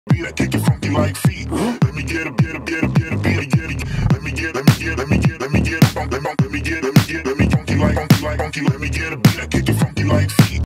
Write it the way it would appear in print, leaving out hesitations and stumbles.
beat that kick it funky like feet. Let me get a beat, funky like funky. Let me get a beat that kick it funky like feet.